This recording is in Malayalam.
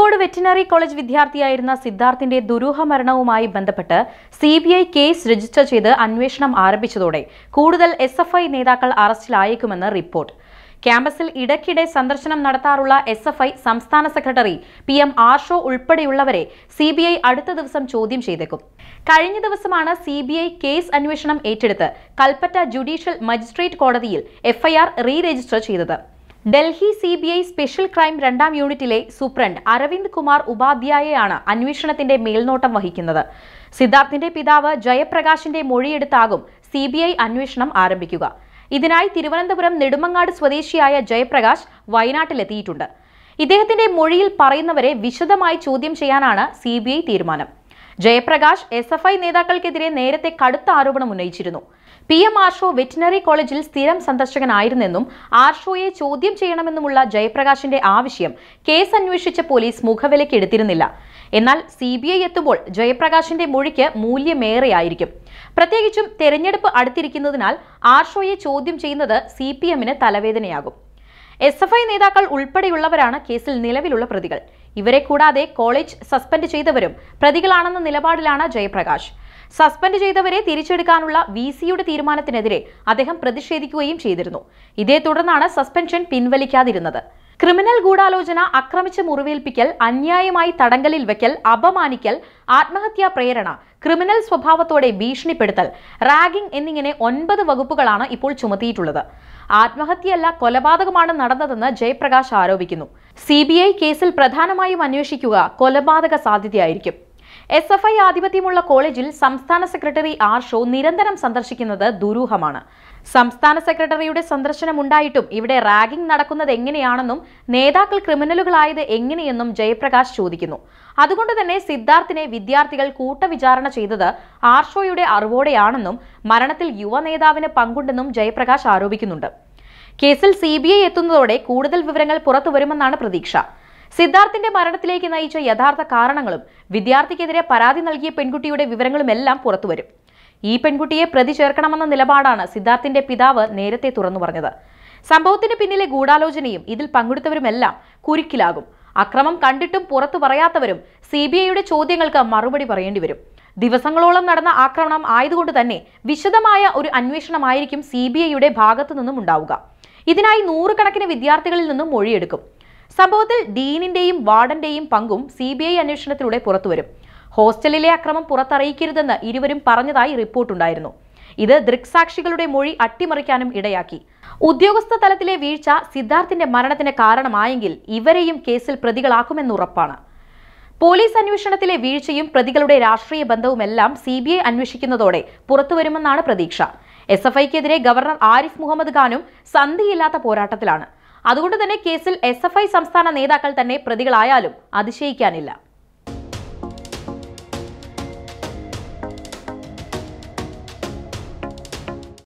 കോഴിക്കോട് വെറ്റിനറി കോളേജ് വിദ്യാർത്ഥിയായിരുന്ന സിദ്ധാർത്ഥിന്റെ ദുരൂഹ മരണവുമായി ബന്ധപ്പെട്ട് സിബിഐ കേസ് രജിസ്റ്റർ ചെയ്ത് അന്വേഷണം ആരംഭിച്ചതോടെ കൂടുതൽ എസ്എഫ്ഐ നേതാക്കൾ അറസ്റ്റിലായേക്കുമെന്ന് റിപ്പോർട്ട്. ക്യാമ്പസിൽ ഇടയ്ക്കിടെ സന്ദർശനം നടത്താറുള്ള എസ്എഫ്ഐ സംസ്ഥാന സെക്രട്ടറി PM ആർഷോ ഉൾപ്പെടെയുള്ളവരെ സിബിഐ അടുത്ത ദിവസം ചോദ്യം ചെയ്തേക്കും. കഴിഞ്ഞ ദിവസമാണ് സിബിഐ കേസ് അന്വേഷണം ഏറ്റെടുത്ത് കൽപ്പറ്റ ജുഡീഷ്യൽ മജിസ്ട്രേറ്റ് കോടതിയിൽ എഫ്ഐആർ രജിസ്റ്റർ ചെയ്തത്. ഡൽഹി സിബിഐ സ്പെഷ്യൽ ക്രൈം 2ാം യൂണിറ്റിലെ സൂപ്രണ്ട് അരവിന്ദ് കുമാർ ഉപാധ്യായയാണ് അന്വേഷണത്തിന്റെ മേൽനോട്ടം വഹിക്കുന്നത്. സിദ്ധാർത്ഥിന്റെ പിതാവ് ജയപ്രകാശിന്റെ മൊഴിയെടുത്താകും സിബിഐ അന്വേഷണം ആരംഭിക്കുക. ഇതിനായി തിരുവനന്തപുരം നെടുമങ്ങാട് സ്വദേശിയായ ജയപ്രകാശ് വയനാട്ടിലെത്തിയിട്ടുണ്ട്. ഇദ്ദേഹത്തിന്റെ മൊഴിയിൽ പറയുന്നവരെ വിശദമായി ചോദ്യം ചെയ്യാനാണ് സിബിഐ തീരുമാനം. ജയപ്രകാശ് എസ്എഫ്ഐ നേതാക്കൾക്കെതിരെ നേരത്തെ കടുത്ത ആരോപണം ഉന്നയിച്ചിരുന്നു. PM ആർഷോ വെറ്റിനറി കോളേജിൽ സ്ഥിരം സന്ദർശകനായിരുന്നെന്നും ആർഷോയെ ചോദ്യം ചെയ്യണമെന്നുമുള്ള ജയപ്രകാശിന്റെ ആവശ്യം കേസ് അന്വേഷിച്ച പോലീസ് മുഖവിലക്കെടുത്തിരുന്നില്ല. എന്നാൽ സിബിഐ എത്തുമ്പോൾ ജയപ്രകാശിന്റെ മൊഴിക്ക് മൂല്യമേറെയായിരിക്കും. പ്രത്യേകിച്ചും തെരഞ്ഞെടുപ്പ് അടുത്തിരിക്കുന്നതിനാൽ ആർഷോയെ ചോദ്യം ചെയ്യുന്നത് CPMന് തലവേദനയാകും. എസ്എഫ്ഐ നേതാക്കൾ ഉൾപ്പെടെയുള്ളവരാണ് കേസിൽ നിലവിലുള്ള പ്രതികൾ. ഇവരെ കൂടാതെ കോളേജ് സസ്പെൻഡ് ചെയ്തവരും പ്രതികളാണെന്ന നിലപാടിലാണ് ജയപ്രകാശ്. സസ്പെൻഡ് ചെയ്തവരെ തിരിച്ചെടുക്കാനുള്ള VCയുടെ തീരുമാനത്തിനെതിരെ അദ്ദേഹം പ്രതിഷേധിക്കുകയും ചെയ്തിരുന്നു. ഇതേ തുടർന്നാണ് സസ്പെൻഷൻ പിൻവലിക്കാതിരുന്നത്. ക്രിമിനൽ ഗൂഢാലോചന, ആക്രമിച്ച് മുറിവേൽപ്പിക്കൽ, അന്യായമായി തടങ്കലിൽ വെക്കൽ, അപമാനിക്കൽ, ആത്മഹത്യാ പ്രേരണ, ക്രിമിനൽ സ്വഭാവത്തോടെ ഭീഷണിപ്പെടുത്തൽ, റാഗിംഗ് എന്നിങ്ങനെ 9 വകുപ്പുകളാണ് ഇപ്പോൾ ചുമത്തിയിട്ടുള്ളത്. ആത്മഹത്യയല്ല, കൊലപാതകമാണ് നടന്നതെന്ന് ജയപ്രകാശ് ആരോപിക്കുന്നു. CBI കേസിൽ പ്രധാനമായും അന്വേഷിക്കുക കൊലപാതക സാധ്യതയായിരിക്കും. എസ്എഫ്ഐ ആധിപത്യമുള്ള കോളേജിൽ സംസ്ഥാന സെക്രട്ടറി ആർഷോ നിരന്തരം സന്ദർശിക്കുന്നത് ദുരൂഹമാണ്. സംസ്ഥാന സെക്രട്ടറിയുടെ സന്ദർശനം ഉണ്ടായിട്ടും ഇവിടെ റാഗിംഗ് നടക്കുന്നത് എങ്ങനെയാണെന്നും നേതാക്കൾ ക്രിമിനലുകളായത് എങ്ങനെയെന്നും ജയപ്രകാശ് ചോദിക്കുന്നു. അതുകൊണ്ട് തന്നെ സിദ്ധാർത്ഥിനെ വിദ്യാർത്ഥികൾ കൂട്ടവിചാരണ ചെയ്തത് ആർഷോയുടെ അറിവോടെയാണെന്നും മരണത്തിൽ യുവ നേതാവിന് പങ്കുണ്ടെന്നും ജയപ്രകാശ് ആരോപിക്കുന്നുണ്ട്. കേസിൽ CBI എത്തുന്നതോടെ കൂടുതൽ വിവരങ്ങൾ പുറത്തുവരുമെന്നാണ് പ്രതീക്ഷ. സിദ്ധാർത്ഥിന്റെ മരണത്തിലേക്ക് നയിച്ച യഥാർത്ഥ കാരണങ്ങളും വിദ്യാർത്ഥിക്കെതിരെ പരാതി നൽകിയ പെൺകുട്ടിയുടെ വിവരങ്ങളുമെല്ലാം പുറത്തുവരും. ഈ പെൺകുട്ടിയെ പ്രതി ചേർക്കണമെന്ന നിലപാടാണ് സിദ്ധാർത്ഥിന്റെ പിതാവ് നേരത്തെ തുറന്നു പറഞ്ഞത്. സംഭവത്തിന് പിന്നിലെ ഗൂഢാലോചനയും ഇതിൽ പങ്കെടുത്തവരുമെല്ലാം കുരുക്കിലാകും. അക്രമം കണ്ടിട്ടും പുറത്തു പറയാത്തവരും CBIയുടെ ചോദ്യങ്ങൾക്ക് മറുപടി പറയേണ്ടി വരും. ദിവസങ്ങളോളം നടന്ന ആക്രമണം ആയതുകൊണ്ട് തന്നെ വിശദമായ ഒരു അന്വേഷണമായിരിക്കും CBIയുടെ ഭാഗത്തു നിന്നും ഉണ്ടാവുക. ഇതിനായി 100 കണക്കിന് വിദ്യാർത്ഥികളിൽ നിന്നും മൊഴിയെടുക്കും. സംഭവത്തിൽ ഡീനിന്റെയും വാർഡന്റെയും പങ്കും CBI അന്വേഷണത്തിലൂടെ പുറത്തുവരും. ഹോസ്റ്റലിലെ അക്രമം പുറത്തറിയിക്കരുതെന്ന് ഇരുവരും പറഞ്ഞതായി റിപ്പോർട്ടുണ്ടായിരുന്നു. ഇത് ദൃക്സാക്ഷികളുടെ മൊഴി അട്ടിമറിക്കാനും ഇടയാക്കി. ഉദ്യോഗസ്ഥ തലത്തിലെ വീഴ്ച സിദ്ധാർത്ഥിന്റെ മരണത്തിന് കാരണമായെങ്കിൽ ഇവരെയും കേസിൽ പ്രതികളാക്കുമെന്നുറപ്പാണ്. പോലീസ് അന്വേഷണത്തിലെ വീഴ്ചയും പ്രതികളുടെ രാഷ്ട്രീയ ബന്ധവുമെല്ലാം CBI അന്വേഷിക്കുന്നതോടെ പുറത്തുവരുമെന്നാണ് പ്രതീക്ഷ. SFIക്കെതിരെ ഗവർണർ ആരിഫ് മുഹമ്മദ് ഖാനും സന്ധിയില്ലാത്ത പോരാട്ടത്തിലാണ്. അതുകൊണ്ട് തന്നെ കേസിൽ SFI സംസ്ഥാന നേതാക്കൾ തന്നെ പ്രതികളായാലും അതിശയിക്കാനില്ല.